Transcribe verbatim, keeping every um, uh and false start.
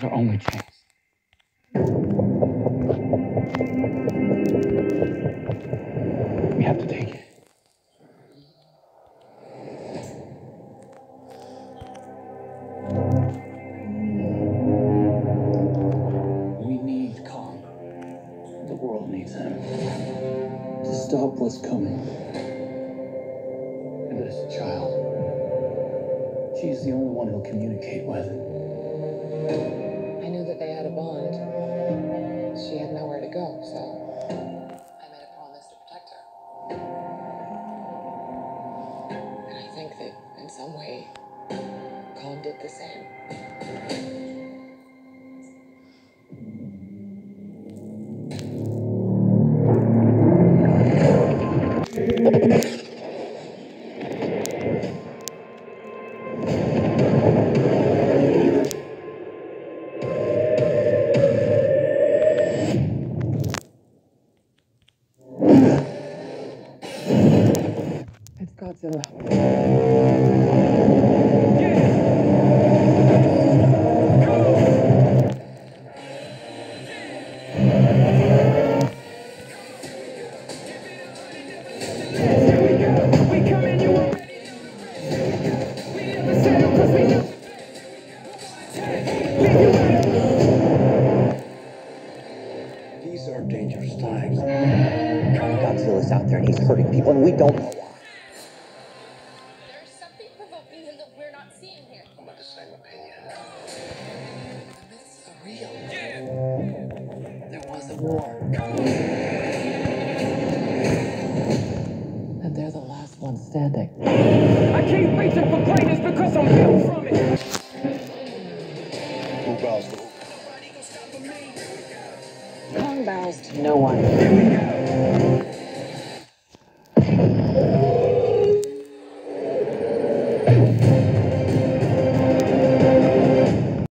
is our only chance. We have to take it. We need Kong. The world needs him to stop what's coming. And this child, she's the only one he'll communicate with. I knew that they had a bond. She had nowhere to go, so I made a promise to protect her. And I think that in some way, Kong did the same. It's Godzilla. These are dangerous times. Godzilla's out there and he's hurting people and we don't know why. There's something provoking him that we're not seeing here. I'm of the same opinion. The myths are real. There was a war. And they're the last ones standing. I keep reaching for greatness because I'm built from it. Who bows to who? Kong bows to no one.